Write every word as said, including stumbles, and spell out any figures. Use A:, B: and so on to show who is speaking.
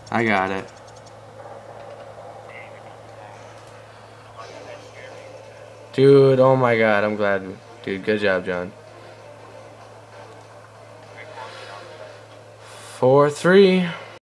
A: I got it. Dude, oh my god, I'm glad. Dude, good job, John. four three.